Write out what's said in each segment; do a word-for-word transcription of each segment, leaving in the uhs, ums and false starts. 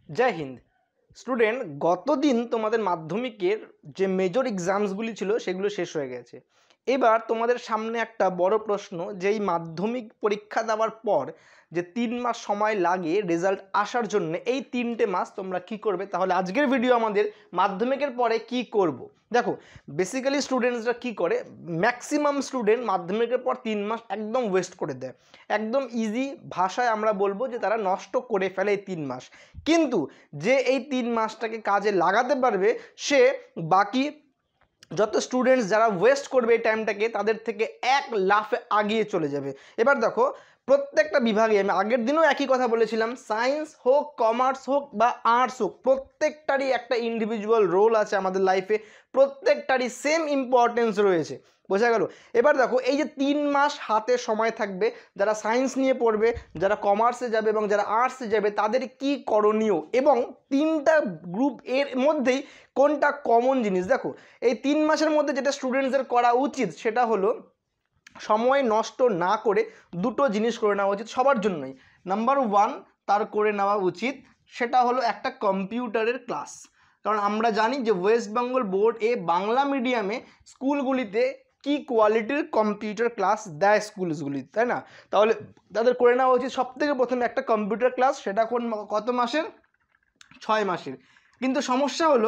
জয় Hind student. গতদিন তোমাদের মাধ্যমিকের যে মেজর এক্সামসগুলি ছিল সেগুলো শেষ হয়ে গেছে। এবার তোমাদের সামনে একটা বড় প্রশ্ন, যে এই মাধ্যমিক পরীক্ষা দেওয়ার পর যে তিন মাস সময় লাগে রেজাল্ট আসার জন্য, এই তিনটে মাস তোমরা কি করবে। তাহলে আজকের ভিডিও আমাদের মাধ্যমিকের পরে কি করব। দেখো, বেসিক্যালি স্টুডেন্টসরা কি করে, ম্যাক্সিমাম স্টুডেন্ট মাধ্যমিকের পর তিন মাস একদম ওয়েস্ট করে দেয়। একদম ইজি ভাষায় আমরা বলবো যে তারা নষ্ট করে ফেলে এই তিন মাস। কিন্তু যে এই তিন মাসটাকে কাজে লাগাতে পারবে, সে বাকি যত স্টুডেন্টস যারা ওয়েস্ট করবে এই টাইমটাকে, তাদের থেকে এক লাফে আগিয়ে চলে যাবে। এবার দেখো, প্রত্যেকটা বিভাগে আমি আগের দিনও একই কথা বলেছিলাম, সায়েন্স হোক, কমার্স হোক বা আর্টস হোক, প্রত্যেকটারই একটা ইন্ডিভিজুয়াল রোল আছে আমাদের লাইফে, প্রত্যেকটারই সেম ইম্পর্টেন্স রয়েছে। বোঝা গেল? এবার দেখো, এই যে তিন মাস হাতে সময় থাকবে, যারা সায়েন্স নিয়ে পড়বে, যারা কমার্সে যাবে এবং যারা আর্টসে যাবে, তাদের কি করণীয় এবং তিনটা গ্রুপ এর মধ্যেই কোনটা কমন জিনিস। দেখো, এই তিন মাসের মধ্যে যেটা স্টুডেন্টসদের করা উচিত সেটা হলো সময় নষ্ট না করে দুটো জিনিস করে নেওয়া উচিত সবার জন্যই। নাম্বার ওয়ান তার করে নেওয়া উচিত সেটা হলো একটা কম্পিউটারের ক্লাস। কারণ আমরা জানি যে ওয়েস্ট বেঙ্গল বোর্ড এ বাংলা মিডিয়ামে স্কুলগুলিতে কি কোয়ালিটির কম্পিউটার ক্লাস দেয় স্কুলগুলি, তাই না? তাহলে তাদের করে নেওয়া উচিত সব থেকে প্রথমে একটা কম্পিউটার ক্লাস। সেটা কোন কত মাসের? ছয় মাসের। কিন্তু সমস্যা হলো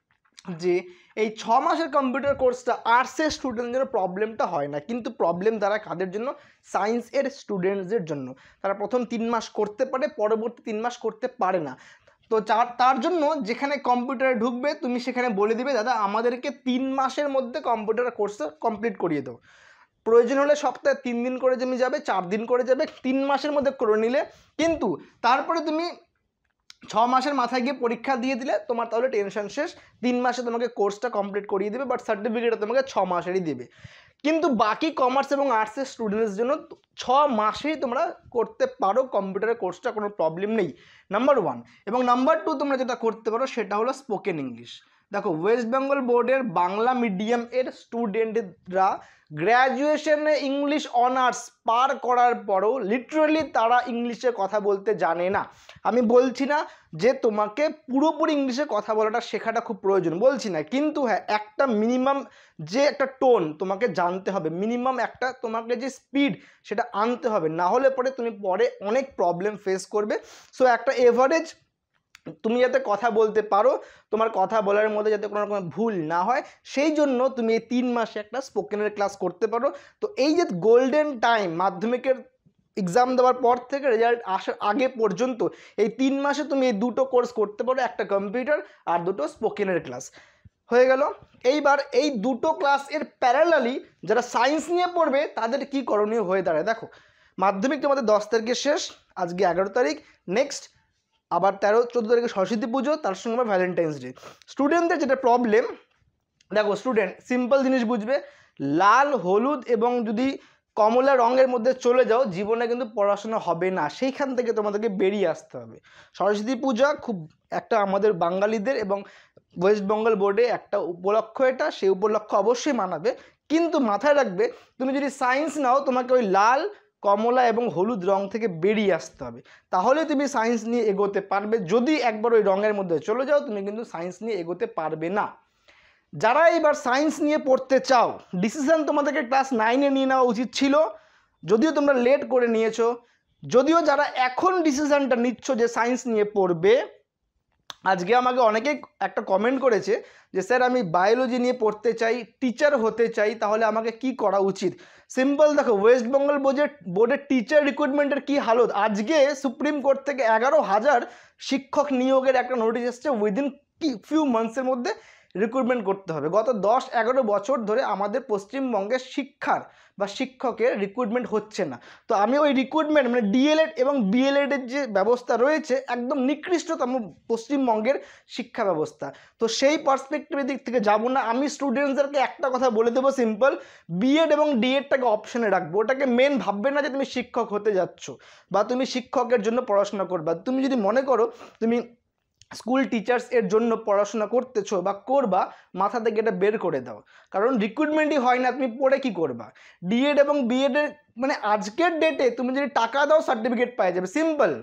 যে এই ছ মাসের কম্পিউটার কোর্সটা আর্টসের স্টুডেন্টদের প্রবলেমটা হয় না, কিন্তু প্রবলেম তারা কাদের জন্য? সায়েন্সের স্টুডেন্টসদের জন্য। তারা প্রথম তিন মাস করতে পারে, পরবর্তী তিন মাস করতে পারে না। তো তার জন্য যেখানে কম্পিউটারে ঢুকবে তুমি সেখানে বলে দিবে, দাদা আমাদেরকে তিন মাসের মধ্যে কম্পিউটার কোর্সটা কমপ্লিট করিয়ে দাও। প্রয়োজন হলে সপ্তাহে তিন দিন করে তুমি যাবে, চার দিন করে যাবে, তিন মাসের মধ্যে করে নিলে। কিন্তু তারপরে তুমি ছ মাসের মাথায় গিয়ে পরীক্ষা দিয়ে দিলে তোমার তাহলে টেনশন শেষ। তিন মাসে তোমাকে কোর্সটা কমপ্লিট করিয়ে দেবে, বাট সার্টিফিকেটটা তোমাকে ছ মাসেরই দেবে। কিন্তু বাকি কমার্স এবং আর্টসের স্টুডেন্টসদের জন্য ছ মাসেই তোমরা করতে পারো কম্পিউটারের কোর্সটা, কোনো প্রবলেম নেই। Number one. এবং নাম্বার টু তোমরা যেটা করতে পারো সেটা হলো স্পোকেন ইংলিশ। দেখো, ওয়েস্ট বেঙ্গল বোর্ডের বাংলা মিডিয়াম এর স্টুডেন্টরা গ্র্যাজুয়েশনে ইংলিশ অনার্স পার করার পরও লিটারালি তারা ইংলিশে কথা বলতে জানে না। আমি বলছি না যে তোমাকে পুরোপুরি ইংলিশে কথা বলাটা শেখাটা খুব প্রয়োজন, বলছি না, কিন্তু হ্যাঁ একটা মিনিমাম যে একটা টোন তোমাকে জানতে হবে, মিনিমাম একটা তোমাকে যে স্পিড সেটা আনতে হবে, না হলে পরে তুমি পরে অনেক প্রবলেম ফেস করবে। সো একটা এভারেজ তুমি যাতে কথা বলতে পারো, তোমার কথা বলার মধ্যে যাতে কোনো রকম ভুল না হয়, সেই জন্য তুমি এই তিন মাসে একটা স্পোকেনের ক্লাস করতে পারো। তো এই যে গোল্ডেন টাইম মাধ্যমিকের এক্সাম দেওয়ার পর থেকে রেজাল্ট আসার আগে পর্যন্ত, এই তিন মাসে তুমি এই দুটো কোর্স করতে পারো, একটা কম্পিউটার আর দুটো স্পোকেনের ক্লাস। হয়ে গেল। এইবার এই দুটো ক্লাস এর প্যারালালি যারা সায়েন্স নিয়ে পড়বে তাদের কি করণীয় হয়ে দাঁড়ায়। দেখো, মাধ্যমিক তোমাদের দশ তারিখে শেষ, আজকে এগারো তারিখ, নেক্সট আবার তেরো চোদ্দো তারিখে সরস্বতী পুজো, তার সঙ্গে আবার ভ্যালেন্টাইন্স ডে। স্টুডেন্টদের যেটা প্রবলেম, দেখো স্টুডেন্ট সিম্পল জিনিস বুঝবে, লাল হলুদ এবং যদি কমলা রঙের মধ্যে চলে যাও, জীবনে কিন্তু পড়াশোনা হবে না, সেইখান থেকে তোমাদেরকে বেরিয়ে আসতে হবে। সরস্বতী পূজা খুব একটা আমাদের বাঙালিদের এবং ওয়েস্ট বেঙ্গল বোর্ডে একটা উপলক্ষ, এটা সেই উপলক্ষ অবশ্যই মানাবে। কিন্তু মাথায় রাখবে, তুমি যদি সায়েন্স নাও তোমাকে ওই লাল কমলা এবং হলুদ রং থেকে বেরিয়ে আসতে হবে, তাহলে তুমি সায়েন্স নিয়ে এগোতে পারবে। যদি একবার ওই রঙের মধ্যে চলে যাও, তুমি কিন্তু সায়েন্স নিয়ে এগোতে পারবে না। যারা এবার সায়েন্স নিয়ে পড়তে চাও, ডিসিশন তোমাদেরকে ক্লাস নাইনে নিয়ে নেওয়া উচিত ছিল, যদিও তোমরা লেট করে নিয়েছো। যদিও যারা এখন ডিসিশনটা নিচ্ছ যে সায়েন্স নিয়ে পড়বে, আজকে আমাকে অনেকেই একটা কমেন্ট করেছে যে স্যার আমি বায়োলজি নিয়ে পড়তে চাই, টিচার হতে চাই, তাহলে আমাকে কি করা উচিত। সিম্পল, দেখো ওয়েস্ট বেঙ্গল বোর্ডের বোর্ডের টিচার রিক্রুটমেন্টের কি হালত। আজকে সুপ্রিম কোর্ট থেকে এগারো হাজার শিক্ষক নিয়োগের একটা নোটিশ এসছে, উইদিন কি ফিউ মান্থসের মধ্যে রিক্রুটমেন্ট করতে হবে। গত দশ এগারো বছর ধরে আমাদের পশ্চিমবঙ্গের শিক্ষার বা শিক্ষকের রিক্রুটমেন্ট হচ্ছে না। তো আমি ওই রিক্রুটমেন্ট মানে ডিএলএড এবং বিএলএডের যে ব্যবস্থা রয়েছে, একদম নিকৃষ্টতম পশ্চিমবঙ্গের শিক্ষা ব্যবস্থা। তো সেই পার্সপেক্টিভের দিক থেকে যাব না। আমি স্টুডেন্টসদেরকে একটা কথা বলে দেবো সিম্পল, বিএড এবং ডিএডটাকে অপশনে রাখবো। ওটাকে মেন ভাববে না যে তুমি শিক্ষক হতে যাচ্ছ বা তুমি শিক্ষকের জন্য পড়াশোনা করবা। তুমি যদি মনে করো তুমি স্কুল টিচার্স এর জন্য পড়াশোনা করতেছো বা করবা, মাথা থেকে এটা বের করে দাও। কারণ রিক্রুটমেন্টই হয় না, তুমি পড়ে কি করবা। ডিএড এবং বিএড এর মানে আজকের ডেটে তুমি যদি টাকা দাও সার্টিফিকেট পাওয়া যাবে, সিম্পল।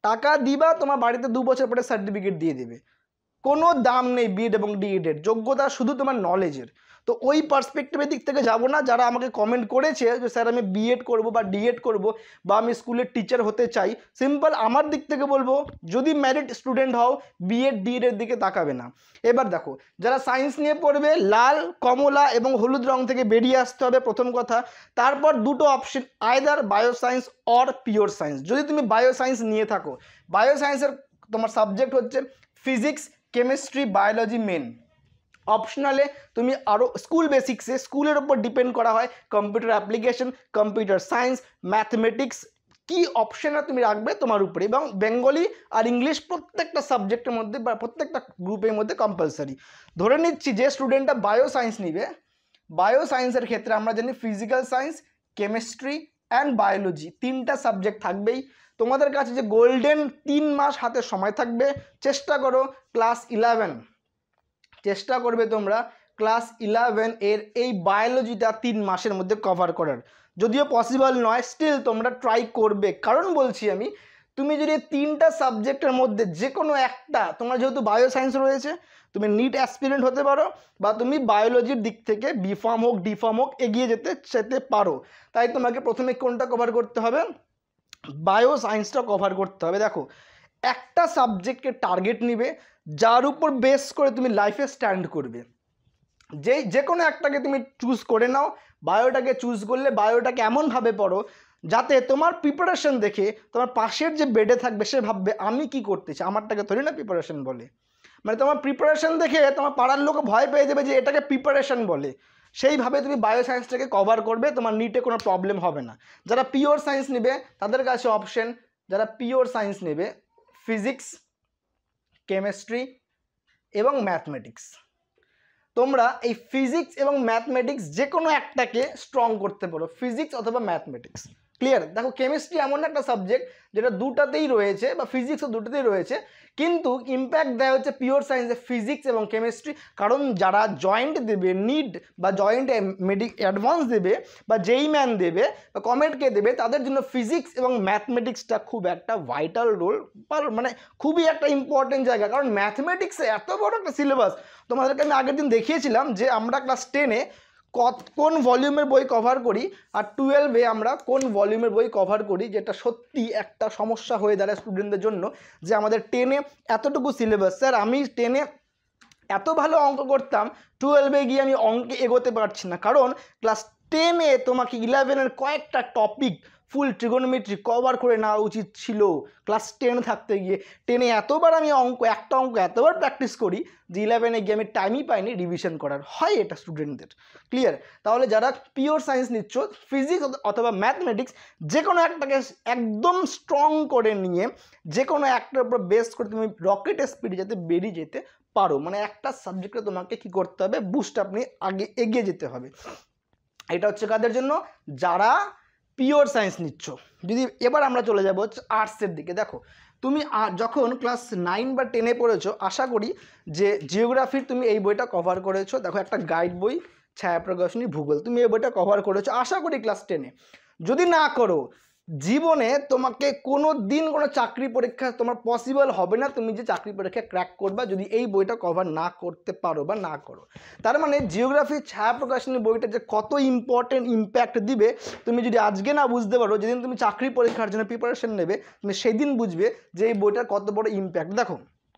টাকা দিবা, তোমার বাড়িতে দু বছর পরে সার্টিফিকেট দিয়ে দেবে। কোনো দাম নেই বিএড এবং ডিএডের, যোগ্যতা শুধু তোমার নলেজের। তো ওই পার্সপেক্টিভের দিক থেকে যাবো না। যারা আমাকে কমেন্ট করেছে যে স্যার আমি বিএড করব বা ডিএড করব বা আমি স্কুলের টিচার হতে চাই, সিম্পল আমার দিক থেকে বলবো যদি ম্যারিট স্টুডেন্ট হও বিএড ডিএডের দিকে তাকাবে না। এবার দেখো, যারা সায়েন্স নিয়ে পড়বে লাল, কমলা এবং হলুদ রং থেকে বেরিয়ে আসতে হবে প্রথম কথা। তারপর দুটো option, either bioscience or pure science. যদি তুমি বায়োসায়েন্স নিয়ে থাকো, বায়োসায়েন্সের তোমার সাবজেক্ট হচ্ছে ফিজিক্স, কেমিস্ট্রি, বায়োলজি মেন। অপশনালে তুমি আরও স্কুল বেসিক্সে, স্কুলের ওপর ডিপেন্ড করা হয় computer application, computer science, mathematics, কি অপশানে তুমি রাখবে তোমার উপরে। এবং বেঙ্গলি আর ইংলিশ প্রত্যেকটা সাবজেক্টের মধ্যে বা প্রত্যেকটা গ্রুপের মধ্যে কম্পালসারি। ধরে নিচ্ছি যে স্টুডেন্টটা বায়ো সায়েন্স নিবে, বায়ো সায়েন্সের ক্ষেত্রে আমরা জানি physical science, chemistry and biology তিনটা সাবজেক্ট থাকবেই। তোমাদের কাছে যে গোল্ডেন তিন মাস হাতে সময় থাকবে, চেষ্টা করো ক্লাস ইলেভেন, চেষ্টা করবে তোমরা ক্লাস ইলেভেন এর এই বায়োলজিটা তিন মাসের মধ্যে কভার করার। যদিও পসিবল নয়, স্টিল তোমরা ট্রাই করবে। কারণ বলছি আমি, তুমি যদি তিনটা সাবজেক্টের মধ্যে যে কোনো একটা, তোমার যেহেতু বায়ো সায়েন্স রয়েছে, তুমি নিট অ্যাসপিরেন্ট হতে পারো বা তুমি বায়োলজির দিক থেকে বিফার্ম হোক ডিফার্ম হোক এগিয়ে যেতে যেতে পারো। তাই তোমাকে প্রথমে কোনটা কভার করতে হবে? বায়ো সায়েন্সটা কভার করতে হবে। দেখো, একটা সাবজেক্টকে টার্গেট নিবে যার উপর বেস করে তুমি লাইফে স্ট্যান্ড করবে। যেই যে কোনো একটাকে তুমি চুজ করে নাও। বায়োটাকে চুজ করলে বায়োটাকে এমনভাবে পড়ো যাতে তোমার প্রিপারেশন দেখে তোমার পাশের যে বেডে থাকবে সে ভাববে আমি কি করতেছি, আমারটাকে ধরি না প্রিপারেশন বলে। মানে তোমার প্রিপারেশন দেখে তোমার পাড়ার লোক ভয় পেয়ে যাবে যে এটাকে প্রিপারেশন বলে। সেইভাবে তুমি বায়ো সায়েন্সটাকে কভার করবে, তোমার নিটে কোনো প্রবলেম হবে না। যারা পিওর সায়েন্স নেবে তাদের কাছে অপশন, যারা পিওর সায়েন্স নেবে ফিজিক্স, কেমিস্ট্রি এবং ম্যাথমেটিক্স। তোমরা এই ফিজিক্স এবং ম্যাথমেটিক্স যে কোনো একটাকে স্ট্রং করতে পারো, ফিজিক্স অথবা ম্যাথমেটিক্স। ক্লিয়ার? দেখো, কেমিস্ট্রি এমন একটা সাবজেক্ট যেটা দুটাতেই রয়েছে বা ফিজিক্সও দুটাতেই রয়েছে, কিন্তু ইম্প্যাক্ট দেয় হচ্ছে পিওর সায়েন্সে ফিজিক্স এবং কেমিস্ট্রি। কারণ যারা জয়েন্ট দেবে নিট বা জয়েন্ট মেডি অ্যাডভান্স দেবে বা জেই ম্যান দেবে বা কমেটকে দেবে, তাদের জন্য ফিজিক্স এবং ম্যাথমেটিক্সটা খুব একটা ভাইটাল রোল, মানে খুবই একটা ইম্পর্টেন্ট জায়গা। কারণ ম্যাথমেটিক্সে এত বড় একটা সিলেবাস। তোমাদেরকে আমি আগের দিন দেখিয়েছিলাম যে আমরা ক্লাস টেনে কোন ভলিউমের বই কভার করি আর টুয়েলভে আমরা কোন ভলিউমের বই কভার করি, যেটা সত্যি একটা সমস্যা হয়ে দাঁড়ায় স্টুডেন্টদের জন্য যে আমাদের টেনে এতটুকু সিলেবাস। স্যার আমি টেনে এত ভালো অঙ্ক করতাম, টুয়েলভে গিয়ে আমি অঙ্কে এগোতে পারছি না। কারণ ক্লাস টেনে তোমাকে ইলেভেনের কয়েকটা টপিক ফুল ট্রিগোনোমেট্রি কভার করে নেওয়া উচিত ছিল ক্লাস টেন থাকতে গিয়ে। টেনে এতবার আমি অঙ্ক, একটা অঙ্ক এতবার প্র্যাকটিস করি যে ইলেভেনে গিয়ে আমি টাইমই পাইনি রিভিশন করার। হয় এটা স্টুডেন্টদের। ক্লিয়ার? তাহলে যারা পিওর সায়েন্স নিচ্ছ, ফিজিক্স অথবা ম্যাথমেটিক্স যে কোনো একটাকে একদম স্ট্রং করে নিয়ে যে কোনো একটার উপর বেস করে তুমি রকেট স্পিডে যাতে বেরিয়ে যেতে পারো। মানে একটা সাবজেক্টে তোমাকে কি করতে হবে, বুস্ট আপনি আগে এগিয়ে যেতে হবে। এটা হচ্ছে কাদের জন্য? যারা পিওর সায়েন্স নিচ্ছ। যদি এবার আমরা চলে যাবো হচ্ছে আর্টসের দিকে। দেখো, তুমি যখন ক্লাস নাইন বা টেনে পড়েছো, আশা করি যে জিওগ্রাফির তুমি এই বইটা কভার করেছো। দেখো, একটা গাইড বই, ছায়া প্রকাশনী ভূগোল, তুমি এই বইটা কভার করেছো আশা করি ক্লাস টেনে। যদি না করো, জীবনে তোমাকে কোনো দিন কোনো চাকরি পরীক্ষা তোমার পসিবল হবে না, তুমি যে চাকরি পরীক্ষা ক্র্যাক করবা যদি এই বইটা কভার না করতে পারো বা না করো। তার মানে জিওগ্রাফি ছায়া প্রকাশনী বইটা যে কত ইম্পর্টেন্ট ইম্প্যাক্ট দিবে তুমি যদি আজকে না বুঝতে পারো, যেদিন তুমি চাকরি পরীক্ষার জন্য প্রিপারেশন নেবে তুমি সেই দিন বুঝবে যে এই বইটার কত বড় ইম্প্যাক্ট। দেখো,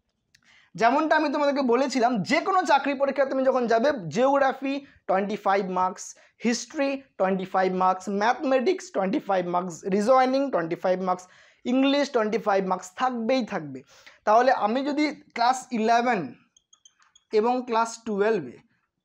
যেমনটা আমি তোমাদেরকে বলেছিলাম, যে কোনো চাকরি পরীক্ষা তুমি যখন যাবে, geography twenty five marks, history twenty five marks, mathematics twenty five marks, reasoning twenty five marks, English twenty five marks থাকবেই থাকবে। তাহলে আমি যদি ক্লাস ইলেভেন এবং ক্লাস টুয়েলভে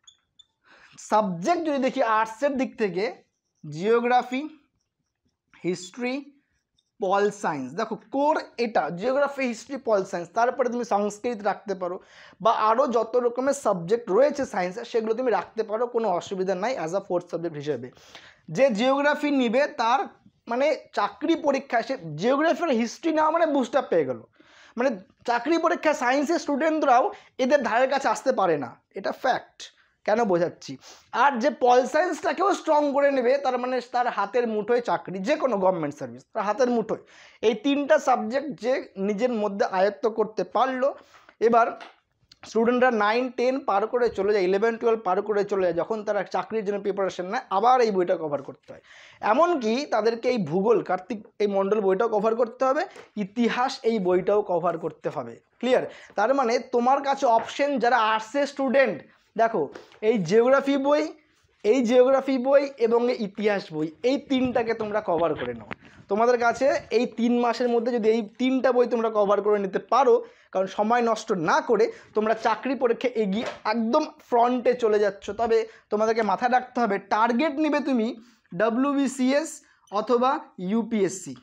সাবজেক্ট যদি দেখি আর্টসের দিক থেকে, জিওগ্রাফি, হিস্ট্রি, পল সায়েন্স, দেখো কোর এটা জিওগ্রাফি, হিস্ট্রি, পল সায়েন্স। তারপরে তুমি সংস্কৃত রাখতে পারো বা আরও যত রকমের সাবজেক্ট রয়েছে সায়েন্সের সেগুলো তুমি রাখতে পারো, কোনো অসুবিধা নাই অ্যাজ আ ফোর্থ সাবজেক্ট হিসেবে। যে জিওগ্রাফি নিবে তার মানে চাকরি পরীক্ষায় সে জিওগ্রাফি আর হিস্ট্রি নেওয়া মানে বুস্ট আপ পেয়ে গেল। মানে চাকরি পরীক্ষা সায়েন্সের স্টুডেন্টরাও এদের ধারের কাছে আসতে পারে না, এটা ফ্যাক্ট। কেন বোঝাচ্ছি। আর যে পল সায়েন্সটাকেও স্ট্রং করে নেবে, তার মানে তার হাতের মুঠোয় চাকরি, যে কোনো গভর্নমেন্ট সার্ভিস তার হাতের মুঠোয়। এই তিনটা সাবজেক্ট যে নিজের মধ্যে আয়ত্ত করতে পারলো, এবার স্টুডেন্টরা নাইন টেন পার করে চলে যায়, ইলেভেন টুয়েলভ পার করে চলে যায়, যখন তারা চাকরির জন্য প্রিপারেশন নেয় আবার এই বইটা কভার করতে হয়। এমনকি তাদেরকে এই ভূগোল কার্তিক এই মণ্ডল বইটাও কভার করতে হবে, ইতিহাস এই বইটাও কভার করতে হবে। ক্লিয়ার? তার মানে তোমার কাছে অপশন, যারা আর্টসের স্টুডেন্ট, দেখো এই জিওগ্রাফি বই, এই জিওগ্রাফি বই এবং এই ইতিহাস বই, এই তিনটাকে তোমরা কভার করে নাও। তোমাদের কাছে এই তিন মাসের মধ্যে যদি এই তিনটা বই তোমরা কভার করে নিতে পারো, কারণ সময় নষ্ট না করে তোমরা চাকরি পরীক্ষা এগিয়ে একদম ফ্রন্টে চলে যাচ্ছ। তবে তোমাদেরকে মাথায় রাখতে হবে, টার্গেট নিবে তুমি ডব্লিউবিসিএস অথবা ইউপিএসসি।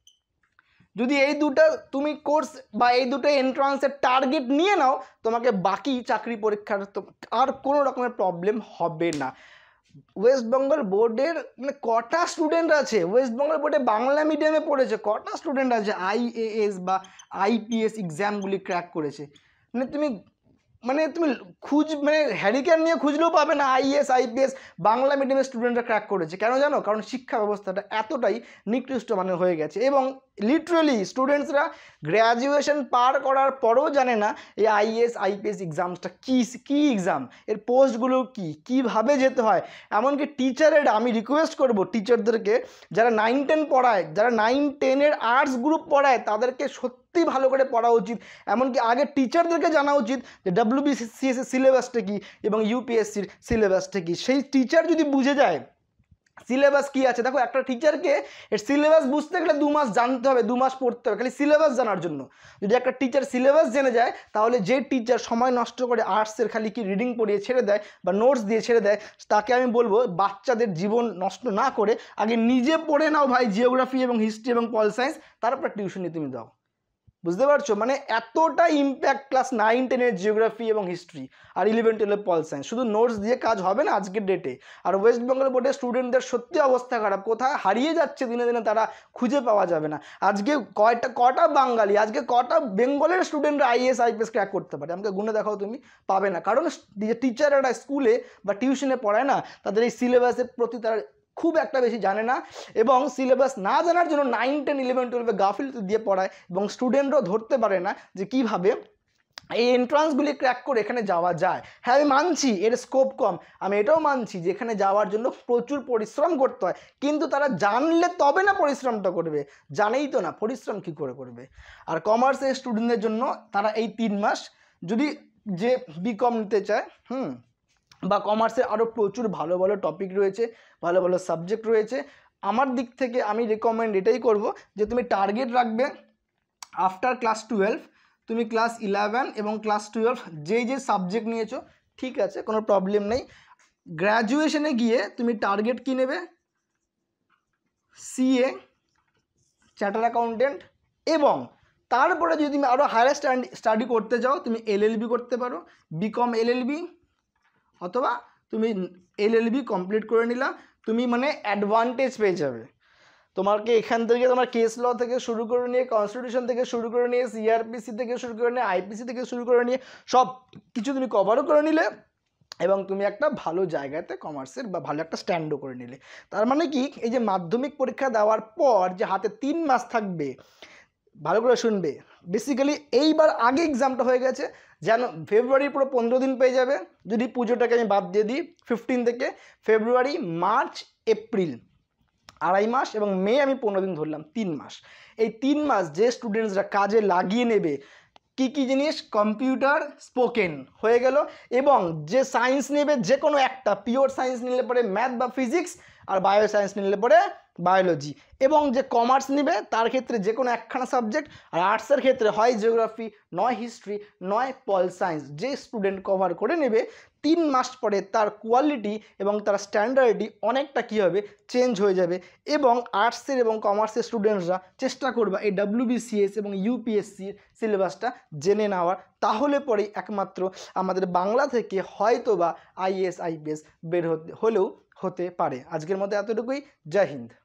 যদি এই দুটো তুমি কোর্স বা এই দুটো এন্ট্রান্সের টার্গেট নিয়ে নাও, তোমাকে বাকি চাকরি পরীক্ষার আর কোনো রকমের প্রবলেম হবে না। ওয়েস্ট বেঙ্গল বোর্ডের মানে কটা স্টুডেন্ট আছে, ওয়েস্ট বেঙ্গল বোর্ডে বাংলা মিডিয়ামে পড়েছে কটা স্টুডেন্ট আছে আইএএস বা আইপিএস এক্সামগুলি ক্র্যাক করেছে? মানে তুমি মানে তুমি খুঁজ মানে হ্যারিকেন নিয়ে খুঁজলেও পাবে না আইএস আইপিএস বাংলা মিডিয়ামের স্টুডেন্টরা ক্র্যাক করেছে। কেন জানো? কারণ শিক্ষা ব্যবস্থাটা এতটাই নিকৃষ্ট মানের হয়ে গেছে, এবং লিটারেলি স্টুডেন্টসরা গ্র্যাজুয়েশন পার করার পরেও জানে না এই আইএস আইপিএস এক্সামসটা কী কী এক্সাম, এর পোস্টগুলো কী, কীভাবে যেতে হয়। এমনকি টিচারেরা, আমি রিকোয়েস্ট করব টিচারদেরকে, যারা নাইন টেন পড়ায়, যারা নাইন টেনের আর্টস গ্রুপ পড়ায়, তাদেরকে সত্যি ভালো করে পড়া উচিত। এমনকি আগে টিচারদেরকে জানা উচিত যে ডব্লিউবিসিএস এর সিলেবাসটা কী এবং ইউপিএসসির সিলেবাসটা কী। সেই টিচার যদি বুঝে যায় সিলেবাস কী আছে, দেখো একটা টিচারকে এর সিলেবাস বুঝতে গেলে দু মাস জানতে হবে, দু মাস পড়তে হবে খালি সিলেবাস জানার জন্য। যদি একটা টিচার সিলেবাস জেনে যায়, তাহলে যে টিচার সময় নষ্ট করে আর্টসের খালি কি রিডিং পড়িয়ে ছেড়ে দেয় বা নোটস দিয়ে ছেড়ে দেয়, তাকে আমি বলবো বাচ্চাদের জীবন নষ্ট না করে আগে নিজে পড়ে নাও ভাই জিওগ্রাফি এবং হিস্ট্রি এবং পল সায়েন্স, তারপর টিউশনি তুমি দাও। বুঝতে পারছো? মানে এতটা ইম্প্যাক্ট ক্লাস নাইন টেনের জিওগ্রাফি এবং হিস্ট্রি আর ইলেভেন টুয়েলভ পল সায়েন্স। শুধু নোটস দিয়ে কাজ হবে না আজকের ডেটে। আর ওয়েস্ট বেঙ্গল বোর্ডের স্টুডেন্টদের সত্যি অবস্থা খারাপ, কোথায় হারিয়ে যাচ্ছে দিনে দিনে, তারা খুঁজে পাওয়া যাবে না। আজকে কয়টা কটা বাঙালি, আজকে কটা বেঙ্গলের স্টুডেন্টরা আইএস আইপিএস ক্র্যাক করতে পারে? আমাকে গুনে দেখাও তুমি, পাবে না। কারণ যে টিচাররা স্কুলে বা টিউশনে পড়ায় না, তাদের এই সিলেবাসের প্রতি তারা খুব একটা বেশি জানে না, এবং সিলেবাস না জানার জন্য নাইন টেন ইলেভেন টুয়েলভে গাফিলতি দিয়ে পড়ায়, এবং স্টুডেন্টরাও ধরতে পারে না যে কীভাবে এই এন্ট্রান্সগুলি ক্র্যাক করে এখানে যাওয়া যায়। হ্যাঁ আমি মানছি এর স্কোপ কম, আমি এটাও মানছি যে এখানে যাওয়ার জন্য প্রচুর পরিশ্রম করতে হয়, কিন্তু তারা জানলে তবে না পরিশ্রমটা করবে, জানেই তো না পরিশ্রম কী করে করবে। আর কমার্সের স্টুডেন্টদের জন্য তারা এই তিন মাস যদি যে বিকম নিতে চায়, হুম বা কমার্সের আরও প্রচুর ভালো ভালো টপিক রয়েছে, ভালো ভালো সাবজেক্ট রয়েছে, আমার দিক থেকে আমি রেকমেন্ড এটাই করব যে তুমি টার্গেট রাখবে আফটার ক্লাস টুয়েলভ, তুমি ক্লাস ইলেভেন এবং ক্লাস টুয়েলভ যেই যে সাবজেক্ট নিয়েছো ঠিক আছে, কোনো প্রবলেম নেই। গ্র্যাজুয়েশনে গিয়ে তুমি টার্গেট কী নেবে? সিএ, চার্টার অ্যাকাউন্টেন্ট, এবং তারপরে যদি তুমি আরও হায়ার স্টাডি স্টাডি করতে চাও তুমি এলএলবি করতে পারো, বিকম এলএলবি, অথবা তুমি এলএলবি কমপ্লিট করে নিলা, তুমি মানে অ্যাডভান্টেজ পেয়ে যাবে। তোমাকে এখান থেকে তোমার কেস ল থেকে শুরু করে নিয়ে, কনস্টিটিউশন থেকে শুরু করে নিয়ে, সিআরপিসি থেকে শুরু করে নিয়ে, আইপিসি থেকে শুরু করে নিয়ে সব কিছু তুমি কভারও করে নিলে, এবং তুমি একটা ভালো জায়গাতে কমার্সের বা ভালো একটা স্ট্যান্ডও করে নিলে। তার মানে কি, এই যে মাধ্যমিক পরীক্ষা দেওয়ার পর যে হাতে তিন মাস থাকবে, ভালো করে শুনবে, বেসিক্যালি এইবার আগে এক্সামটা হয়ে গেছে, যেন ফেব্রুয়ারির পুরো পনেরো দিন পেয়ে যাবে, যদি পুজোটাকে আমি বাদ দিয়ে দিই ফিফটিন থেকে, ফেব্রুয়ারি মার্চ এপ্রিল আড়াই মাস, এবং মে আমি পনেরো দিন ধরলাম, তিন মাস। এই তিন মাস যে স্টুডেন্টসরা কাজে লাগিয়ে নেবে কি কি জিনিস, কম্পিউটার স্পোকেন হয়ে গেল, এবং যে সায়েন্স নেবে যে কোনো একটা, পিওর সায়েন্স নিলে পরে ম্যাথ বা ফিজিক্স, আর বায়ো সায়েন্স নিলে পরে বায়োলজি, এবং যে কমার্স নেবে তার ক্ষেত্রে যে কোনো একখানা সাবজেক্ট, আর আর্টসের ক্ষেত্রে হয় জিওগ্রাফি, নয় হিস্ট্রি, নয় পল সায়েন্স। যে স্টুডেন্ট কভার করে নেবে তিন মাস পরে তার কোয়ালিটি এবং তার স্ট্যান্ডার্ডই অনেকটা কী হবে, চেঞ্জ হয়ে যাবে। এবং আর্টসের এবং কমার্সের স্টুডেন্টসরা চেষ্টা করবে এই ডব্লিউবিসিএস এবং ইউপিএসসির সিলেবাসটা জেনে নেওয়ার, তাহলে পরেই একমাত্র আমাদের বাংলা থেকে হয়তো বা আইএস আইপিএস বের হতে হলেও হতে পারে। আজকের মতো এতটুকুই। জয় হিন্দ।